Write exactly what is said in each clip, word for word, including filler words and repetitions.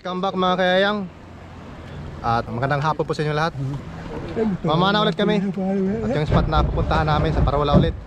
Welcome back mga kayayang. At magandang hapon po sa inyo lahat. Mamana ulit kami. At yung spot na pupuntahan namin sa Parola ulit.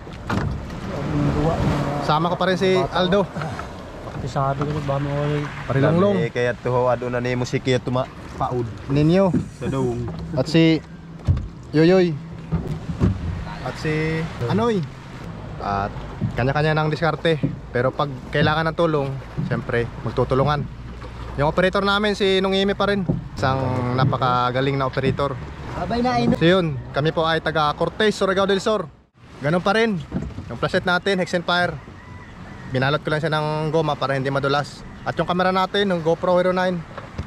Sama ko pa rin si Aldo. Sabi ko ba mo Parilonglong. Eh kaya tuho aduna ni musiki at tuma paud Ninyo. sa dong. At si Yoyoy. At si Anoy. At kanya-kanya ng diskarte. Pero pag kailangan ng tulong, siyempre magtutulungan. Yung operator namin si Nungimi pa rin. Isang napakagaling na operator. Abay na ino. So yun, kami po ay taga Cortez, Surigao del Sur. Ganun pa rin. Yung flashlight natin, Hex and Fire. Binalot ko lang siya ng goma para hindi madulas. At yung camera natin, yung GoPro Hero nine.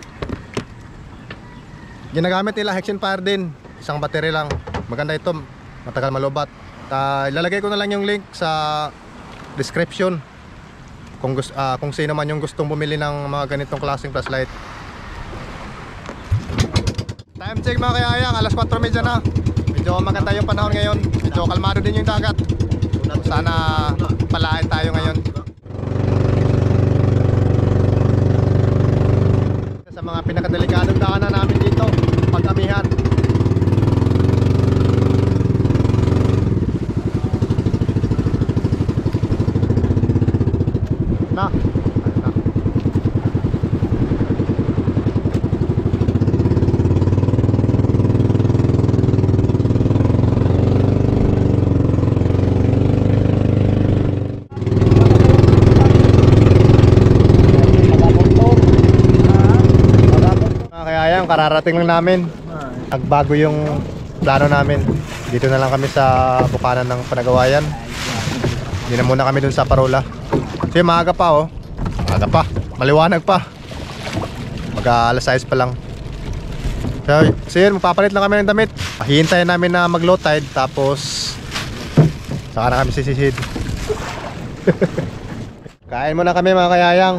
Ginagamit nila Hex and Fire din. Isang battery lang. Maganda ito, matagal malubat. Uh, ilalagay ko na lang yung link sa description. Kung, gusto, uh, kung sino man yung gustong bumili ng mga ganitong klaseng flashlight. Time check mga kayayang, alas kwatro thirty na. Medyo maganda yung panahon ngayon. Medyo kalmado din yung dagat. Sana palain tayo ngayon. Sa mga pinakadelikadong daanan namin dito, Pag-amihan. Na, ayun na. Kaya yan, kararating lang namin. Nagbago yung plano namin. Dito na lang kami sa Bukanan ng Panagawayan. Hindi na muna kami dun sa Parola. Kasi maaga pa oh. Maaga pa, maliwanag pa. Mag alas sais pa lang. So, so yun, magpapalit lang kami ng damit. Hihintayin namin na mag low tide. Tapos saka na kami sisisid. Kain muna kami mga kayayang.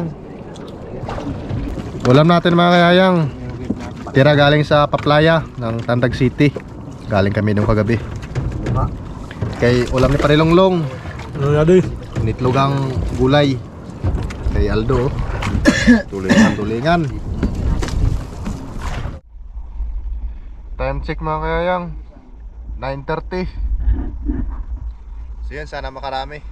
Ulam natin mga kayayang. Tira galing sa Paplaya ng Tandag City. Galing kami nung kagabi. Kay ulam ni Parilonglong. Ano yadi? Nitlogang gulay. Kay Aldo. Tulingan-tulingan. Time check mga kayayang, nine thirty. So yan, sana makarami.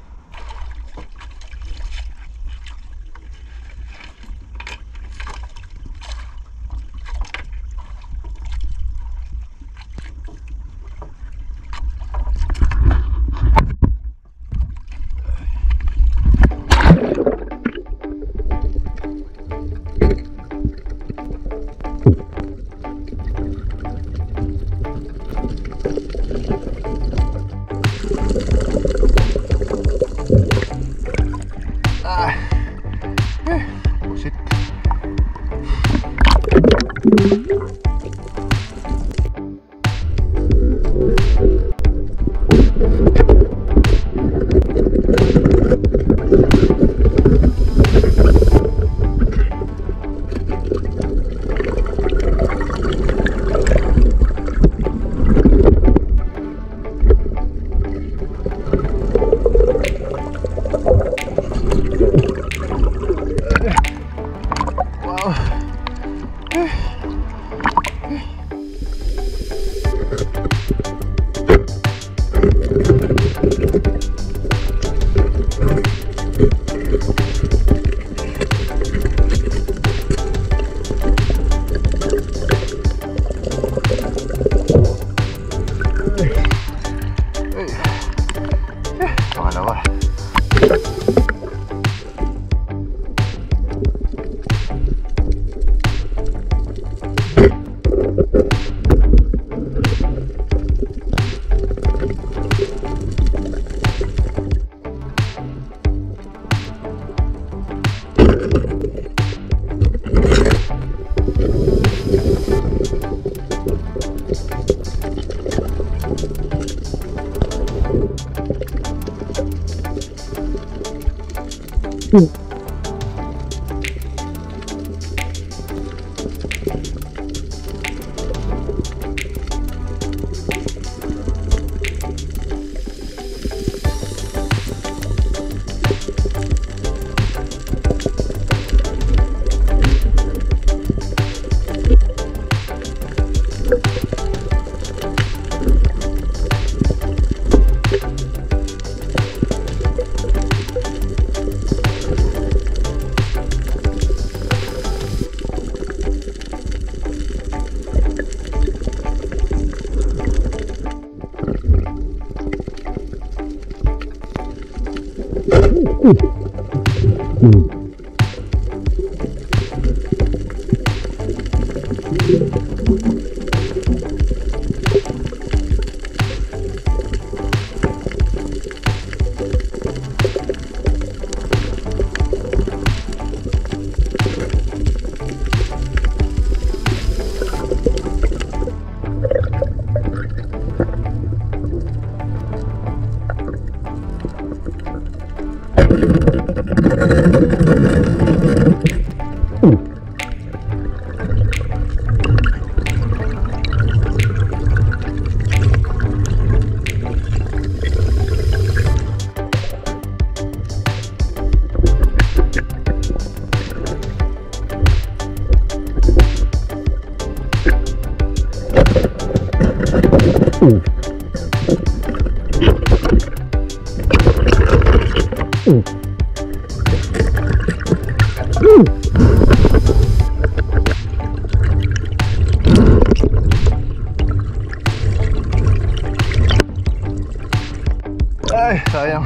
Ay, sayang.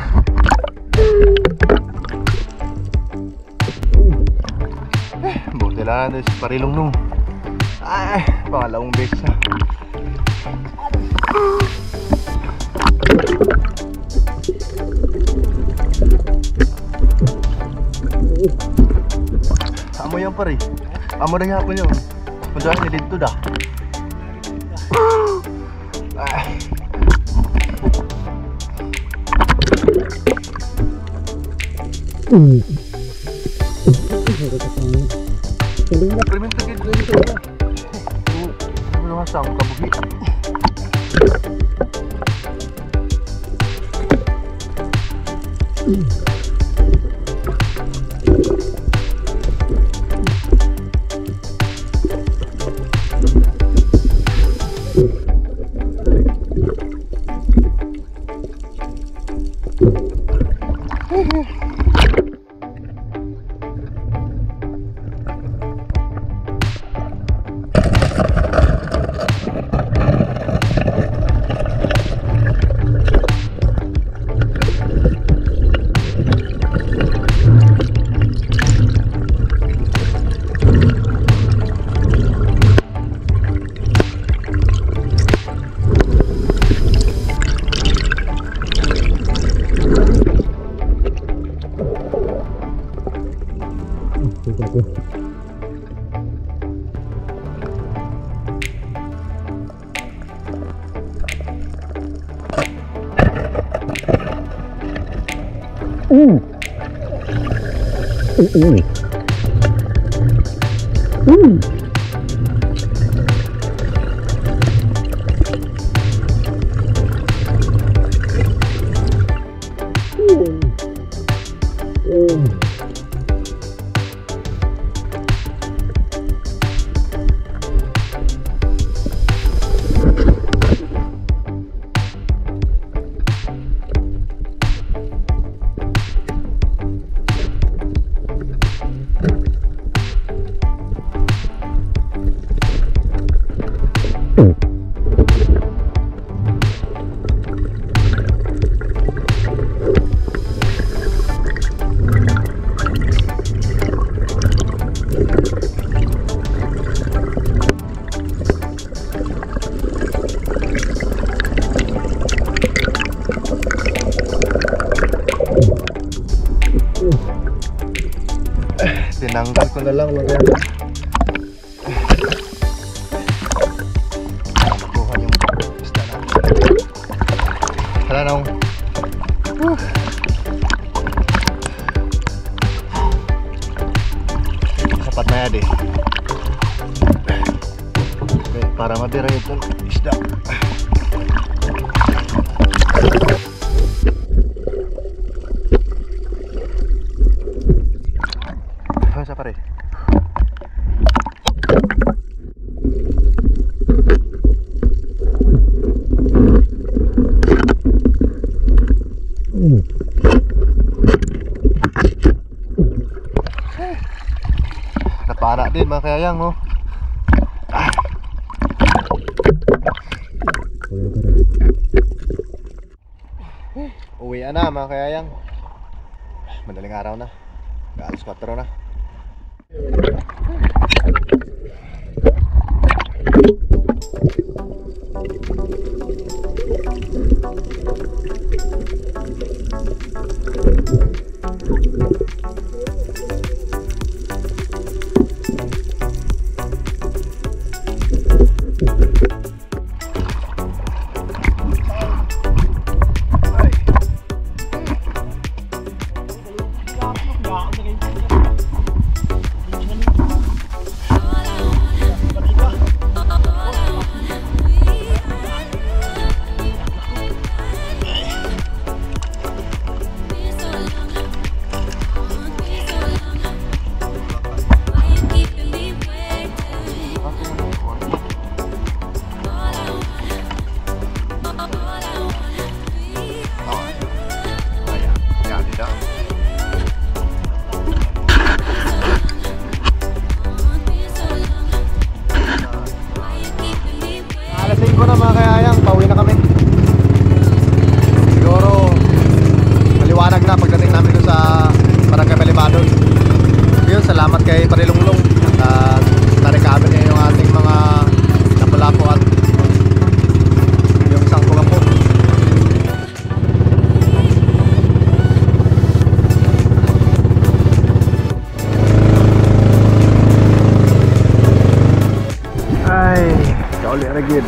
Eh, buti lang is parilong nung. Ay, pangalawang beses na. Amo yan pare. Amo na yapon yun. Madalas na dito dah. Ay. Primin tegit lagi tu. Tu belum masang kabugi. Mm. Mm. Mm. Tinanggal ko na lang mga kuha yung isda natin. Hala nung uh. Sapat na yan eh. Okay, para matira itong isda. Sa pare. Mm. Napara din mga kayang oh. Ah. Uwi na mga kayang. madaling araw na. Alas kwatro na. Alasing ko na mga kayayang, pauwi na kami. Siguro maliwanag na pagdating namin doon sa Barangay Balibadon. Yun, salamat kay Parilunglong at narekabi niya yung ating mga lapu-lapu at yung isang pugapo. Ay, kauli ragid.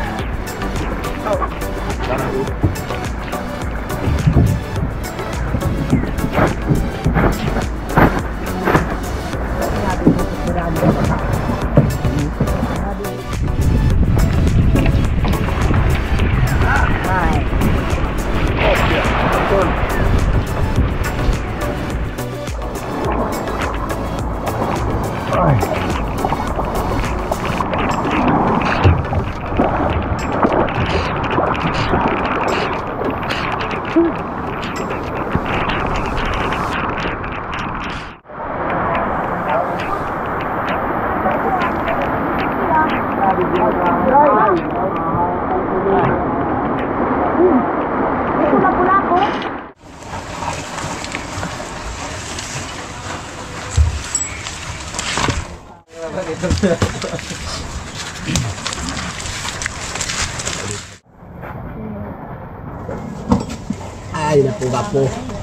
Ay, napuga-po.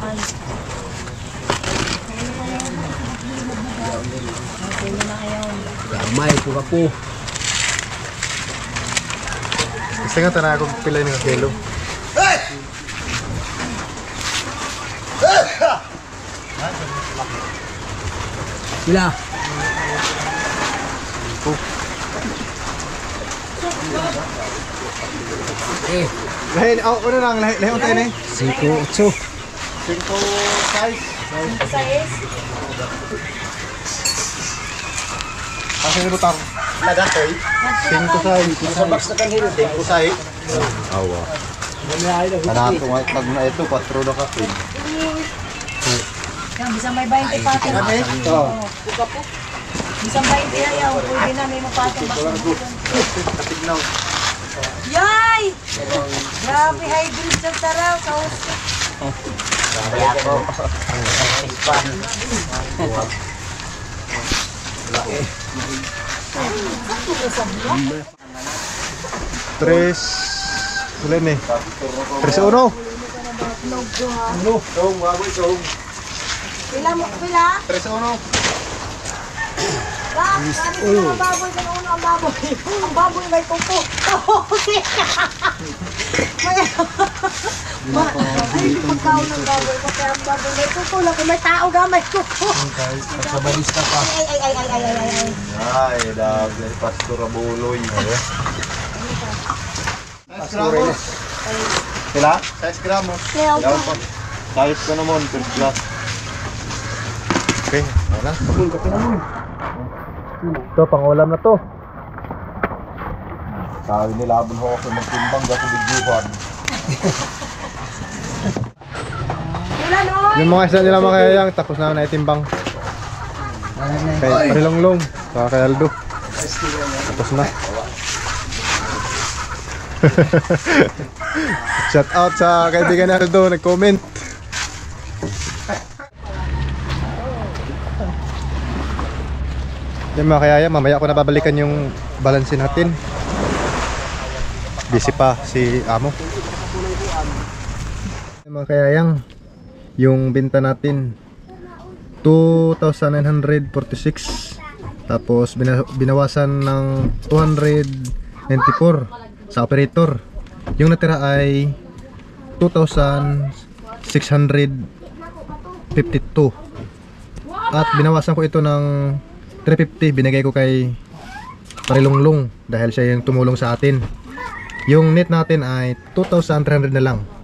Gamay, puga-po. Kasi nga tanah ako pilay ng kilo. Bila. Eh, Lahi, oh, ano lang, lahi, lahi untay ni? siko, otso. Cinco size. Kasi ni butang. Ada kay. Cinco size. Sa box na kanil. Cinco size. Awa. Anak ko pag na ito patro na ka. Yang bisa may bayin pa atin. Ano eh? Buka po. Bisa bayin pa yaw. Pwede na may mapatong basta. Katignaw. Yay! Grabe hybrid sa taraw. Kausap. Kaya po. Tres. Ulan eh. Tres uno. Ano? Dong, baboy, dong. Pila mo, pila? Tres uno. Lang, sabi ko ang baboy ka uno ang baboy. Ang baboy may kuko. May Ma, ay di pagkaon ng baboy ko kaya ang baboy may kuko lang kung may tao gamay kuko. Sa balista pa. Ay ay ay ay ay ay ay. Ay, dami pastor abuloy. Size gramos. Sila? Size gramos. Leo Yaw pa. Sayos ka naman, first class. Okay, wala. Ito, pang-ulam na to. Sabi nila, abon ho ako magtimbang sa bigyuhan. Wala no. Yung mga isda nila mga kayayang, tapos na naitimbang. Kay Parilonglong, saka kay Aldo. Tapos na. Shout out sa kaibigan ni Aldo, nag-comment. Yung mga kayaya, mamaya ako nababalikan yung balansin natin. Busy pa si amo. Yung mga kayayang, yung benta natin two thousand nine hundred forty-six, tapos bina binawasan ng two hundred ninety-four sa operator. Yung natira ay two thousand six hundred fifty-two, at binawasan ko ito ng three fifty, binigay ko kay Parilonglong dahil siya yung tumulong sa atin. Yung net natin ay two thousand three hundred na lang.